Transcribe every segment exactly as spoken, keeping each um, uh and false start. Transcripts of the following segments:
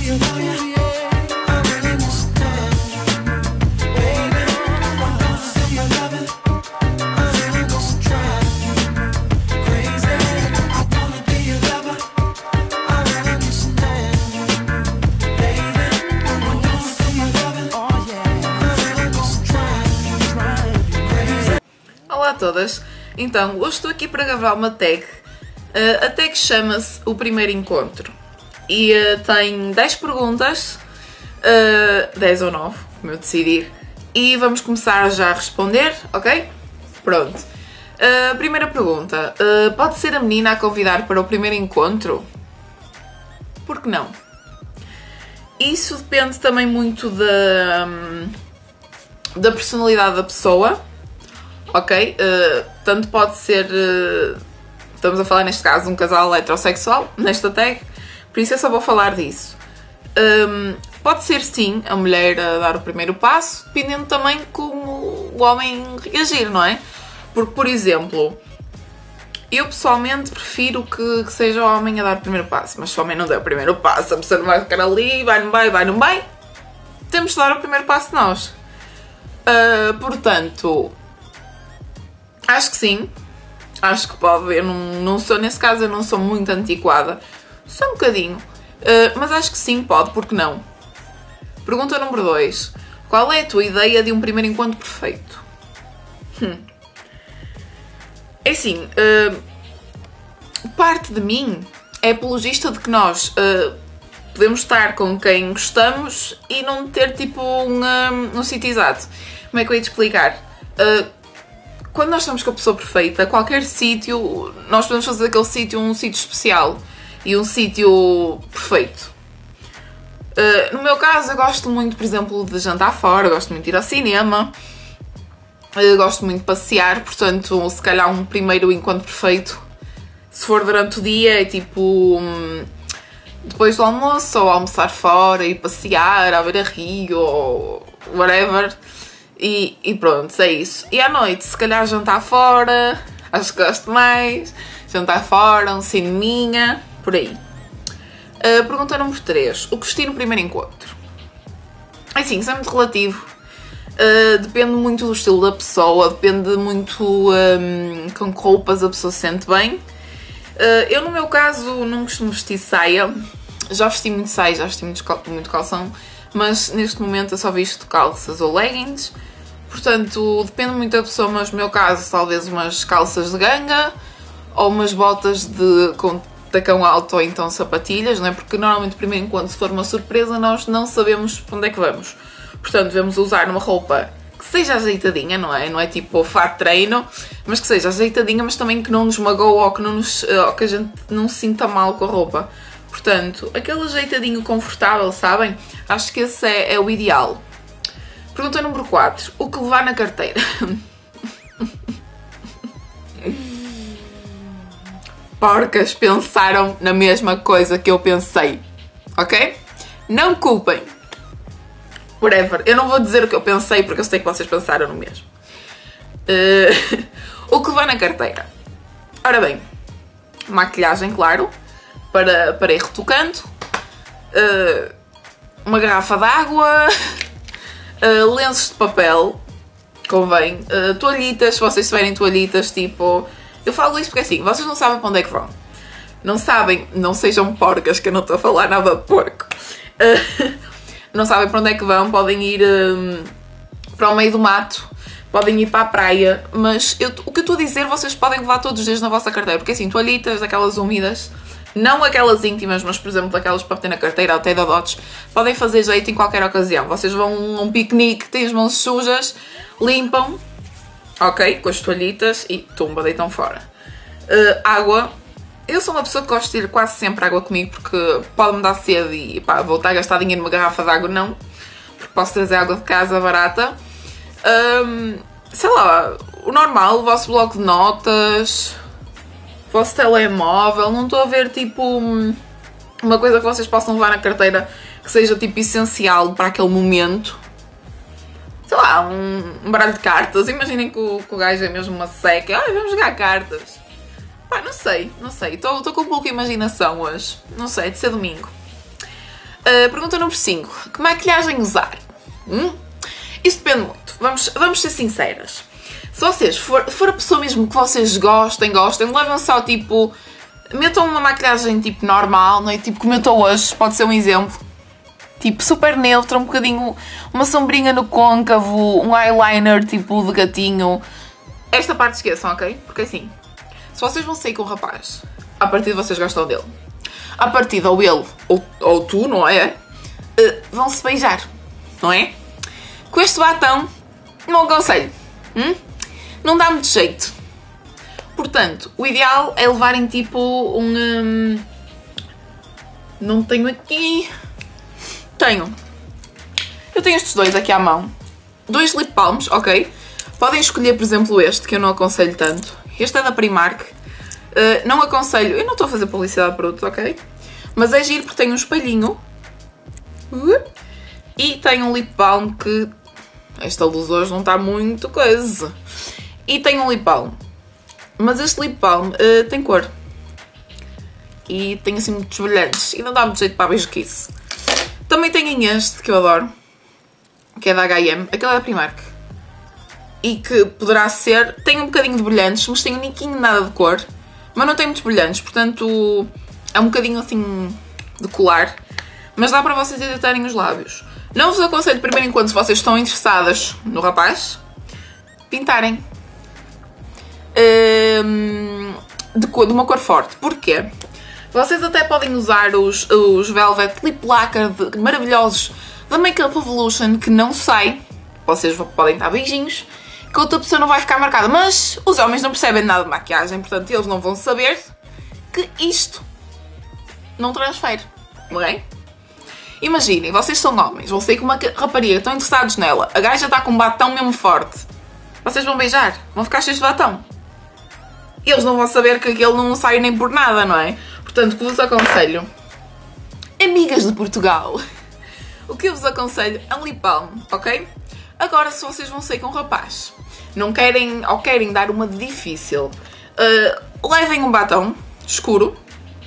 Olá a todas, então hoje estou aqui para gravar uma tag, uh, a tag chama-se O Primeiro Encontro e uh, tem dez perguntas, uh, dez ou nove, como eu decidir, e vamos começar já a responder, ok? Pronto. Uh, primeira pergunta, uh, pode ser a menina a convidar para o primeiro encontro? Por que não? Isso depende também muito da, um, da personalidade da pessoa. Ok? Uh, tanto pode ser, uh, estamos a falar neste caso de um casal heterossexual, nesta tag, por isso eu só vou falar disso. Um, pode ser sim a mulher a dar o primeiro passo, dependendo também como o homem reagir, não é? Porque, por exemplo, eu pessoalmente prefiro que, que seja o homem a dar o primeiro passo, mas se o homem não der o primeiro passo, a pessoa não vai ficar ali, vai, não vai, vai, não vai, temos de dar o primeiro passo nós. Uh, portanto... Acho que sim, acho que pode, eu não, não sou, nesse caso eu não sou muito antiquada, só um bocadinho, uh, mas acho que sim, pode, porque não? Pergunta número dois, qual é a tua ideia de um primeiro encontro perfeito? Hum. É assim, uh, parte de mim é apologista de que nós uh, podemos estar com quem gostamos e não ter tipo um, um, um sítio exato. Como é que eu ia te explicar? Uh, Quando nós estamos com a pessoa perfeita, qualquer sítio, nós podemos fazer daquele sítio um sítio especial e um sítio perfeito. Uh, no meu caso, eu gosto muito, por exemplo, de jantar fora, gosto muito de ir ao cinema, uh, gosto muito de passear, portanto, se calhar um primeiro encontro perfeito, se for durante o dia, é tipo um, depois do almoço, ou almoçar fora e passear, à beira-rio, ou whatever. E, e pronto, é isso. E à noite, se calhar jantar fora, acho que gosto mais. Jantar fora, um cineminha, por aí. Uh, pergunta número três. O que vestir no primeiro encontro? É assim, isso é muito relativo. Uh, depende muito do estilo da pessoa, depende muito um, com que roupas a pessoa se sente bem. Uh, eu, no meu caso, não costumo vestir saia. Já vesti muito saia, já vesti muito, cal muito calção. Mas neste momento eu só visto calças ou leggings, portanto depende muito da pessoa, mas no meu caso talvez umas calças de ganga ou umas botas de, com tacão alto ou então sapatilhas, não é? Porque normalmente primeiro enquanto se for uma surpresa nós não sabemos para onde é que vamos, portanto devemos usar uma roupa que seja ajeitadinha, não é? Não é tipo fato treino, mas que seja ajeitadinha, mas também que não nos magoe ou que, não nos, ou que a gente não se sinta mal com a roupa. Portanto, aquele ajeitadinho confortável, sabem? Acho que esse é, é o ideal. Pergunta número quatro. O que levar na carteira? Porcas pensaram na mesma coisa que eu pensei. Ok? Não culpem. Whatever. Eu não vou dizer o que eu pensei porque eu sei que vocês pensaram no mesmo. Uh, o que levar na carteira? Ora bem, maquilhagem, claro. Para, para ir retocando, uh, uma garrafa de água, uh, lenços de papel, convém, uh, toalhitas, se vocês tiverem toalhitas, tipo... Eu falo isso porque assim, vocês não sabem para onde é que vão. Não sabem, não sejam porcas, que eu não estou a falar nada de porco. Uh, não sabem para onde é que vão, podem ir um, para o meio do mato, podem ir para a praia, mas eu, o que eu estou a dizer, vocês podem levar todos os dias na vossa carteira, porque assim, toalhitas, aquelas úmidas... Não aquelas íntimas, mas por exemplo aquelas para ter na carteira ou até da dotes, podem fazer jeito em qualquer ocasião. Vocês vão a um piquenique, têm as mãos sujas, limpam, ok, com as toalhitas e tumba, deitam fora. Uh, água. Eu sou uma pessoa que gosto de ter quase sempre água comigo porque pode-me dar sede e pá, voltar a gastar dinheiro numa garrafa de água, não. Porque posso trazer água de casa barata. Um, sei lá, o normal, o vosso bloco de notas... vosso telemóvel, não estou a ver tipo uma coisa que vocês possam levar na carteira que seja tipo essencial para aquele momento. Sei lá, um, um baralho de cartas, imaginem que o, que o gajo é mesmo uma seca, ai vamos jogar cartas. Pá, não sei, não sei, estou com pouca imaginação hoje, não sei, de ser domingo. Uh, pergunta número cinco. Que maquilhagem usar? Hum? Isso depende muito. Vamos, vamos ser sinceras. Se vocês for, for a pessoa mesmo que vocês gostem, gostem, levam só tipo... Metam uma maquilhagem tipo normal, não é? Tipo como eu estou hoje, pode ser um exemplo. Tipo super neutra, um bocadinho... Uma sombrinha no côncavo, um eyeliner tipo de gatinho. Esta parte esqueçam, ok? Porque assim, se vocês vão sair com o rapaz, a partir de vocês gostam dele. A partir ou ele, ou, ou tu, não é? Uh, vão-se beijar, não é? Com este batom, não aconselho. Hum? Não dá muito jeito. Portanto, o ideal é levarem tipo um... um... Não tenho aqui... Tenho. Eu tenho estes dois aqui à mão. Dois lip balms, ok? Podem escolher, por exemplo, este, que eu não aconselho tanto. Este é da Primark. Uh, não aconselho... Eu não estou a fazer publicidade de produtos, ok? Mas é giro porque tem um espelhinho. Uh, e tem um lip balm que... Esta luz hoje não está muito coisa. E tem um lip balm. Mas este lip balm uh, tem cor. E tem assim muitos brilhantes. E não dá muito jeito para a beijoquice. Também tem este, que eu adoro. Que é da H e M. Aquele é da Primark. E que poderá ser... Tem um bocadinho de brilhantes, mas tem um niquinho nada de cor. Mas não tem muitos brilhantes, portanto... É um bocadinho assim de colar. Mas dá para vocês hidratarem os lábios. Não vos aconselho, primeiro enquanto, se vocês estão interessadas no rapaz, pintarem. Um, de, de uma cor forte. Porquê? Vocês até podem usar os, os Velvet Lip Lacquer de, maravilhosos da Makeup Evolution, que não sai. Vocês podem dar beijinhos, que a outra pessoa não vai ficar marcada. Mas os homens não percebem nada de maquiagem, portanto eles não vão saber que isto não transfere, não é? Imaginem, vocês são homens, vão sair com uma rapariga, estão interessados nela, a gaja está com um batão mesmo forte. Vocês vão beijar, vão ficar cheios de batão. Eles não vão saber que aquele não sai nem por nada, não é? Portanto, o que vos aconselho, amigas de Portugal, o que eu vos aconselho é um lip balm, ok? Agora, se vocês vão sair com um rapaz, não querem, ou querem dar uma de difícil, uh, levem um batom escuro.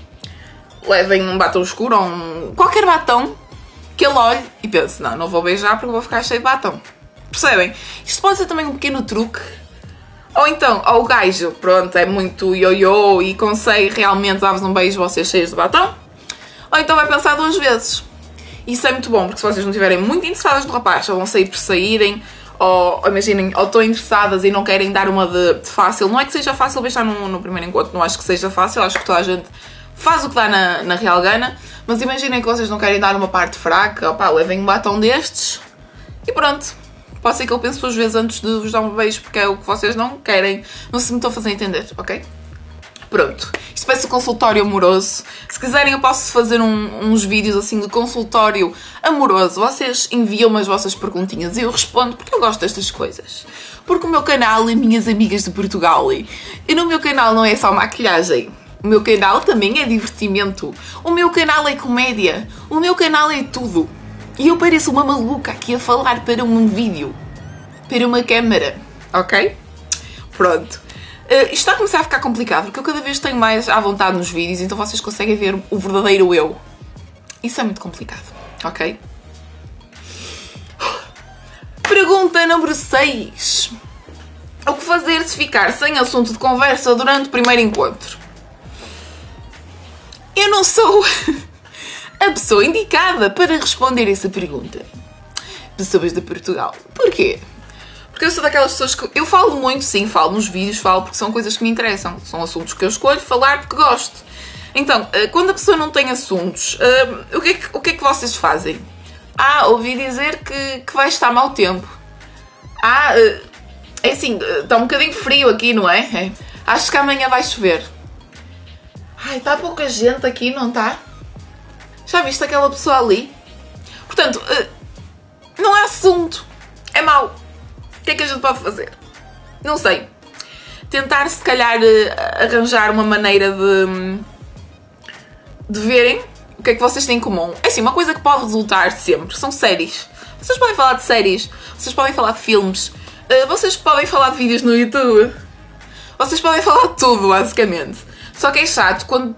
Levem um batom escuro ou um... qualquer batom que ele olhe e pense, não, não vou beijar porque vou ficar cheio de batom. Percebem? Isto pode ser também um pequeno truque. Ou então, ou o gajo, pronto, é muito ioiô e consegue realmente dar-vos um beijo vocês cheios de batom. Ou então vai pensar duas vezes. Isso é muito bom, porque se vocês não estiverem muito interessadas no rapaz, ou vão sair por saírem, ou, ou imaginem, ou estão interessadas e não querem dar uma de, de fácil. Não é que seja fácil beijar no, no primeiro encontro, não acho que seja fácil, acho que toda a gente faz o que dá na, na real gana, mas imaginem que vocês não querem dar uma parte fraca, opá, levem um batom destes e pronto. Pode ser que ele pense duas vezes antes de vos dar um beijo, porque é o que vocês não querem. Não sei se me estou a fazer entender, ok? Pronto. Isto parece um consultório amoroso. Se quiserem eu posso fazer um, uns vídeos assim de consultório amoroso. Vocês enviam-me as vossas perguntinhas e eu respondo, porque eu gosto destas coisas. Porque o meu canal é Minhas Amigas de Portugal. E no meu canal não é só maquilhagem. O meu canal também é divertimento. O meu canal é comédia. O meu canal é tudo. E eu pareço uma maluca aqui a falar para um vídeo. Para uma câmara. Ok? Pronto. Uh, isto está a começar a ficar complicado, porque eu cada vez tenho mais à vontade nos vídeos, então vocês conseguem ver o verdadeiro eu. Isso é muito complicado. Ok? Pergunta número seis. O que fazer se ficar sem assunto de conversa durante o primeiro encontro? Eu não sou a pessoa indicada para responder essa pergunta. Pessoas de Portugal. Porquê? Porque eu sou daquelas pessoas que... Eu falo muito, sim, falo nos vídeos, falo porque são coisas que me interessam. São assuntos que eu escolho falar porque gosto. Então, quando a pessoa não tem assuntos, o que é que, o que, é que vocês fazem? Ah, ouvi dizer que, que vai estar mau tempo. Ah, é assim, está um bocadinho frio aqui, não é? É. Acho que amanhã vai chover. Ai, está pouca gente aqui, não está? Já viste aquela pessoa ali? Portanto, não há assunto. É mau. O que é que a gente pode fazer? Não sei. Tentar, se calhar, arranjar uma maneira de, de verem o que é que vocês têm em comum. É assim, uma coisa que pode resultar sempre são séries. Vocês podem falar de séries, vocês podem falar de filmes, vocês podem falar de vídeos no YouTube. Vocês podem falar de tudo, basicamente. Só que é chato quando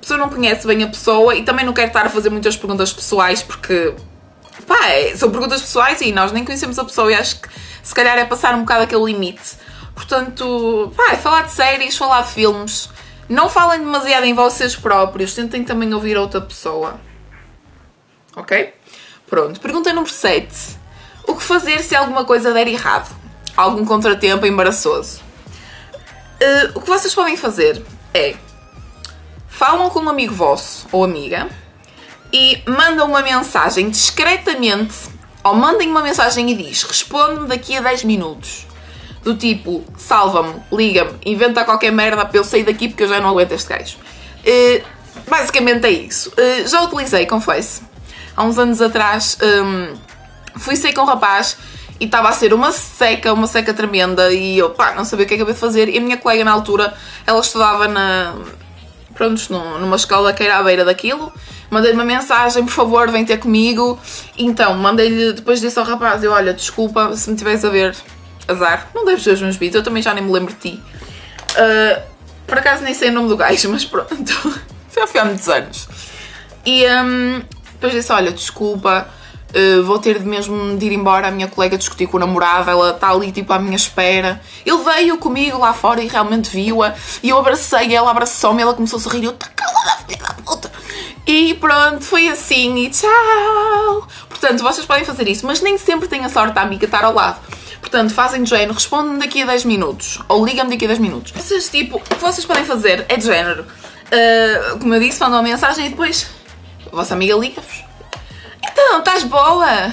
pessoa não conhece bem a pessoa e também não quero estar a fazer muitas perguntas pessoais porque, pá, é, são perguntas pessoais e nós nem conhecemos a pessoa e acho que se calhar é passar um bocado aquele limite. Portanto, pá, é falar de séries, falar de filmes. Não falem demasiado em vocês próprios, tentem também ouvir a outra pessoa. Ok? Pronto, pergunta número sete. O que fazer se alguma coisa der errado? Algum contratempo embaraçoso? Uh, o que vocês podem fazer é... falam com um amigo vosso ou amiga e mandam uma mensagem discretamente, ou mandem uma mensagem e diz: responde-me daqui a dez minutos. Do tipo, salva-me, liga-me, inventa qualquer merda para eu sair daqui porque eu já não aguento este gajo. Uh, basicamente é isso. Uh, já utilizei, confesso. Há uns anos atrás um, fui sair com um rapaz e estava a ser uma seca, uma seca tremenda e eu, pá, não sabia o que é que havia de fazer. E a minha colega na altura, ela estudava na... pronto, numa escola que era à beira daquilo. Mandei-lhe uma mensagem, por favor, vem ter comigo. Então, mandei-lhe, depois disse ao rapaz, eu, olha, desculpa, se me estiveres a ver, azar, não deves ver os meus vídeos, eu também já nem me lembro de ti. Uh, por acaso nem sei o nome do gajo, mas pronto, já foi há muitos anos. E um, depois disse, olha, desculpa, uh, vou ter de mesmo de ir embora, a minha colega discutiu com o namorado, ela está ali tipo à minha espera. Ele veio comigo lá fora e realmente viu-a, e eu abracei, ela abraçou-me, ela começou a sorrir, e eu, tá calada, filha da puta. E pronto, foi assim, e tchau. Portanto, vocês podem fazer isso, mas nem sempre têm a sorte da amiga estar ao lado. Portanto, fazem de género, respondem-me daqui a dez minutos, ou ligam-me daqui a dez minutos. Vocês, tipo, o que vocês podem fazer é de género, uh, como eu disse, mandam uma mensagem e depois a vossa amiga liga-vos. Então, estás boa?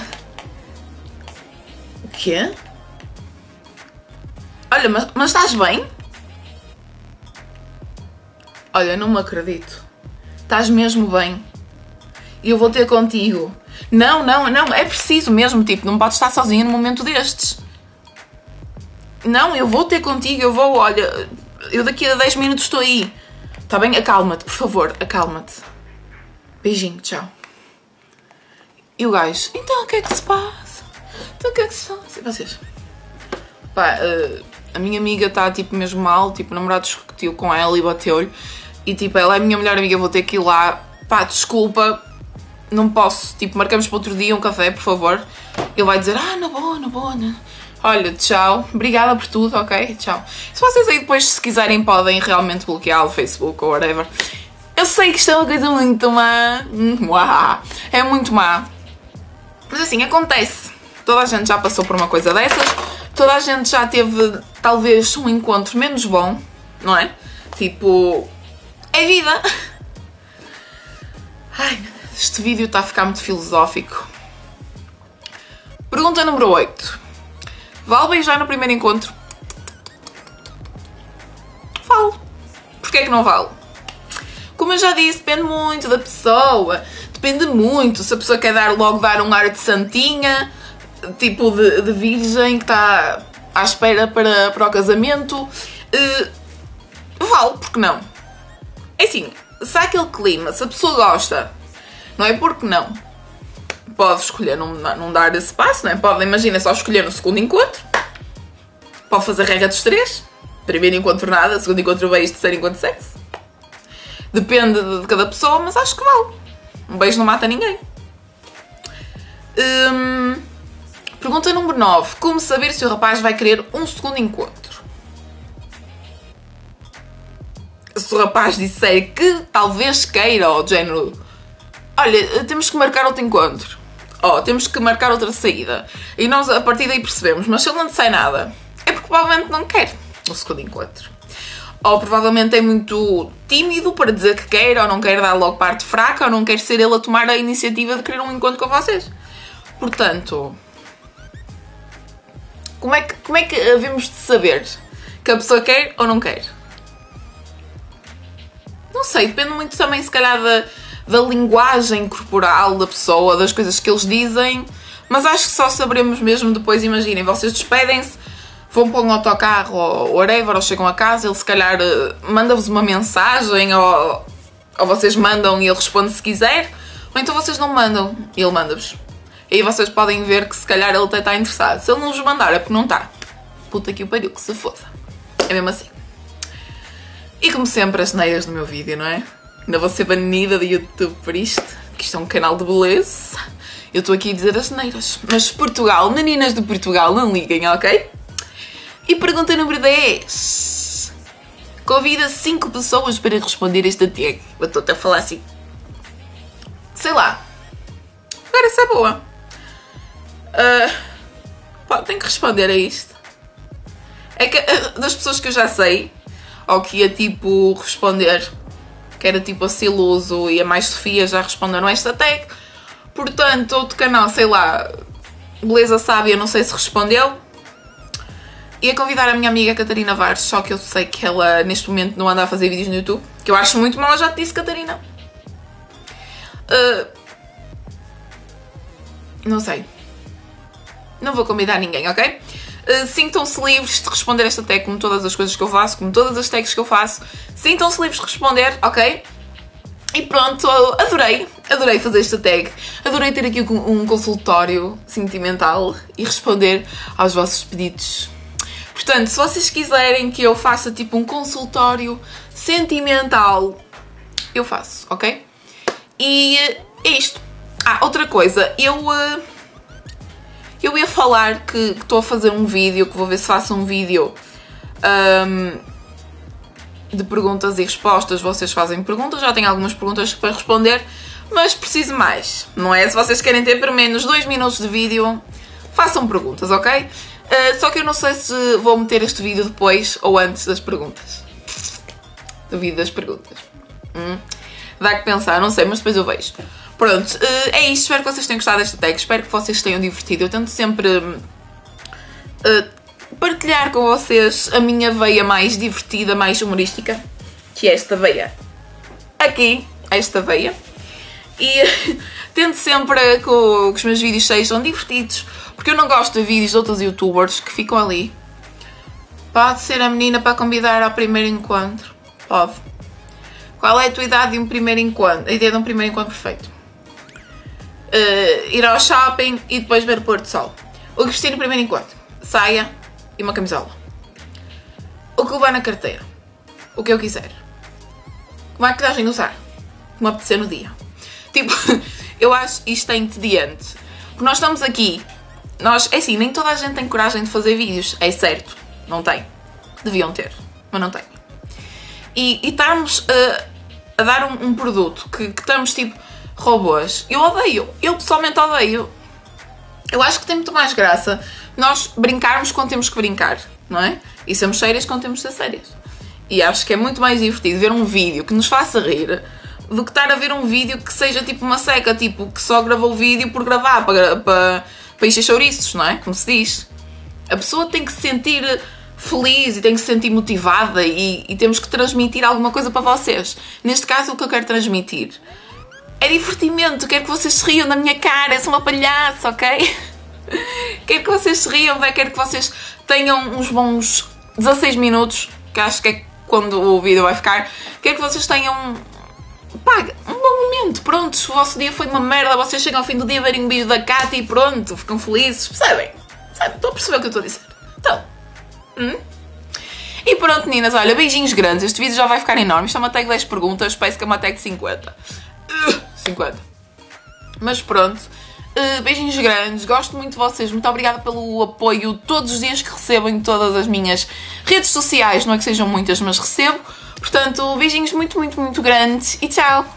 O quê? Olha, mas, mas estás bem? Olha, não me acredito. Estás mesmo bem. E eu vou ter contigo. Não, não, não, é preciso mesmo, tipo, não podes estar sozinha num momento destes. Não, eu vou ter contigo, eu vou, olha, eu daqui a dez minutos estou aí. Está bem? Acalma-te, por favor, acalma-te. Beijinho, tchau. E o gajo, então o que é que se passa? Então o que é que se passa? E vocês? Pá, uh, a minha amiga está tipo mesmo mal, tipo, o namorado discutiu com ela e bateu-lhe. E tipo, ela é a minha melhor amiga, vou ter que ir lá. Pá, desculpa, não posso. Tipo, marcamos para outro dia um café, por favor. Ele vai dizer, ah, na boa, na boa, né? Olha, tchau, obrigada por tudo, ok? Tchau. Se vocês aí depois, se quiserem, podem realmente bloquear o Facebook ou whatever. Eu sei que isto é uma coisa muito má. É muito má. Mas assim, acontece. Toda a gente já passou por uma coisa dessas. Toda a gente já teve, talvez, um encontro menos bom, não é? Tipo, é vida. Ai, meu Deus, este vídeo está a ficar muito filosófico. Pergunta número oito. Vale beijar no primeiro encontro? Vale. Porquê é que não vale? Como eu já disse, depende muito da pessoa. Depende muito. Se a pessoa quer dar, logo dar um ar de santinha, tipo de, de virgem, que está à espera para, para o casamento, uh, vale, porque não? É assim, se há aquele clima, se a pessoa gosta, não é porque não? Pode escolher não, não dar esse passo, não é? Pode, imagina, só escolher no segundo encontro. Pode fazer regra dos três. Primeiro encontro nada, segundo encontro beijo, terceiro encontro sexo. Depende de, de cada pessoa, mas acho que vale. Um beijo não mata ninguém. Hum, pergunta número nove. Como saber se o rapaz vai querer um segundo encontro? Se o rapaz disser que talvez queira, ou de género, olha, temos que marcar outro encontro. Ó, oh, temos que marcar outra saída. E nós a partir daí percebemos, mas se ele não disser nada, é porque provavelmente não quer o segundo encontro. Ou provavelmente é muito tímido para dizer que quer, ou não quer dar logo parte fraca, ou não quer ser ele a tomar a iniciativa de querer um encontro com vocês. Portanto, como é que, como é que havemos de saber que a pessoa quer ou não quer? Não sei, depende muito também, se calhar, da... da linguagem corporal da pessoa, das coisas que eles dizem, mas acho que só saberemos mesmo depois. Imaginem, vocês despedem-se, vão para um autocarro ou whatever, ou chegam a casa, ele se calhar manda-vos uma mensagem, ou, ou vocês mandam e ele responde se quiser, ou então vocês não mandam e ele manda-vos. Aí vocês podem ver que se calhar ele até está interessado. Se ele não vos mandar é porque não está. Puta que o pariu, que se foda. É mesmo assim. E como sempre, as neiras no meu vídeo, não é? Ainda vou ser banida do YouTube por isto, que isto é um canal de beleza. Eu estou aqui a dizer as neiras. Mas Portugal, meninas de Portugal, não liguem, ok? E pergunta número dez. Convida cinco pessoas para responder esta tag. Eu estou até a falar assim. Sei lá. Agora essa é boa. Uh, pá, tenho que responder a isto. É que uh, das pessoas que eu já sei, ou que ia tipo responder, que era tipo a Siluso e a Mais Sofia já responderam esta tag. Portanto, outro canal, sei lá, Beleza Sábia, não sei se respondeu. Ia convidar a minha amiga Catarina Vares, só que eu sei que ela neste momento não anda a fazer vídeos no YouTube, que eu acho muito mal, já te disse, Catarina. Uh, não sei. Não vou convidar ninguém, ok? Uh, Sintam-se livres de responder esta tag, como todas as coisas que eu faço, como todas as tags que eu faço. Sintam-se livres de responder, ok? E pronto, adorei, adorei fazer esta tag. Adorei ter aqui um consultório sentimental e responder aos vossos pedidos. Portanto, se vocês quiserem que eu faça tipo um consultório sentimental, eu faço, ok? E é isto. Ah, outra coisa, eu... Uh, eu ia falar que estou a fazer um vídeo, que vou ver se faço um vídeo um, de perguntas e respostas. Vocês fazem perguntas, já tenho algumas perguntas para responder, mas preciso mais, não é? Se vocês querem ter pelo menos dois minutos de vídeo, façam perguntas, ok? Uh, só que eu não sei se vou meter este vídeo depois ou antes das perguntas. Do vídeo das perguntas. Hum? Dá que pensar, não sei, mas depois eu vejo. Pronto, uh, é isto. Espero que vocês tenham gostado desta tag. Espero que vocês tenham divertido. Eu tento sempre uh, partilhar com vocês a minha veia mais divertida, mais humorística, que é esta veia aqui, esta veia. E uh, tento sempre que, que os meus vídeos sejam divertidos, porque eu não gosto de vídeos de outros youtubers que ficam ali. Pode ser a menina para convidar ao primeiro encontro? Pode. Qual é a tua idade de um primeiro encontro? A ideia de um primeiro encontro perfeito. Uh, ir ao shopping e depois ver o pôr do sol. O que vestir no primeiro encontro? Saia e uma camisola. O que levar na carteira? O que eu quiser. Que maquilhagem usar? Como apetecer no dia. Tipo, eu acho isto é entediante. Porque nós estamos aqui, nós, é assim, nem toda a gente tem coragem de fazer vídeos, é certo, não tem. Deviam ter, mas não tem. E, e estarmos uh, a dar um, um produto que, que estamos tipo robôs, eu odeio, eu pessoalmente odeio. Eu acho que tem muito mais graça nós brincarmos quando temos que brincar, não é? E sermos sérias quando temos de ser sérias. E acho que é muito mais divertido ver um vídeo que nos faça rir do que estar a ver um vídeo que seja tipo uma seca, tipo, que só gravou o vídeo por gravar, para, para, para encher chouriços, não é? Como se diz. A pessoa tem que se sentir feliz e tem que se sentir motivada e, e temos que transmitir alguma coisa para vocês. Neste caso, o que eu quero transmitir é divertimento. Quero que vocês se riam da minha cara, eu sou uma palhaça, ok? Quero que vocês se riam, bem? Quero que vocês tenham uns bons dezasseis minutos, que acho que é quando o vídeo vai ficar. Quero que vocês tenham... Pá, um bom momento, pronto, o vosso dia foi uma merda, vocês chegam ao fim do dia a verem um vídeo da Cátia e pronto, ficam felizes, percebem? Percebem? Estão a perceber o que eu estou a dizer? Então, hum? E pronto, meninas, olha, beijinhos grandes, este vídeo já vai ficar enorme, isto é uma tag de dez perguntas, parece que é uma tag de cinquenta. Uh, cinquenta. Mas pronto, uh, beijinhos grandes, gosto muito de vocês, muito obrigada pelo apoio todos os dias que recebo em todas as minhas redes sociais, não é que sejam muitas, mas recebo. Portanto, beijinhos muito, muito, muito grandes e tchau!